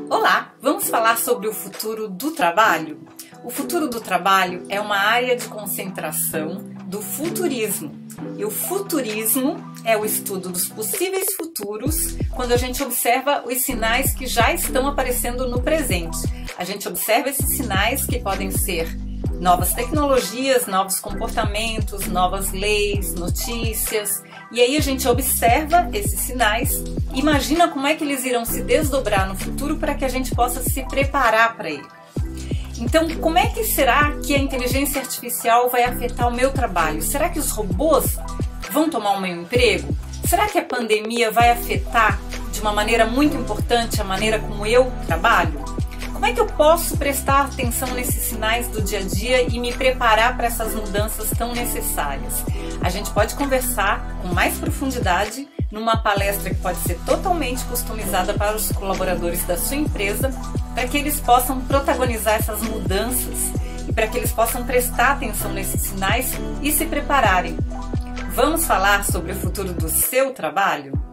Olá, vamos falar sobre o futuro do trabalho? O futuro do trabalho é uma área de concentração do futurismo. E o futurismo é o estudo dos possíveis futuros quando a gente observa os sinais que já estão aparecendo no presente. A gente observa esses sinais que podem ser novas tecnologias, novos comportamentos, novas leis, notícias. E aí a gente observa esses sinais, imagina como é que eles irão se desdobrar no futuro para que a gente possa se preparar para ele. Então, como é que será que a inteligência artificial vai afetar o meu trabalho? Será que os robôs vão tomar o meu emprego? Será que a pandemia vai afetar de uma maneira muito importante a maneira como eu trabalho? Como é que eu posso prestar atenção nesses sinais do dia a dia e me preparar para essas mudanças tão necessárias? A gente pode conversar com mais profundidade numa palestra que pode ser totalmente customizada para os colaboradores da sua empresa, para que eles possam protagonizar essas mudanças e para que eles possam prestar atenção nesses sinais e se prepararem. Vamos falar sobre o futuro do seu trabalho?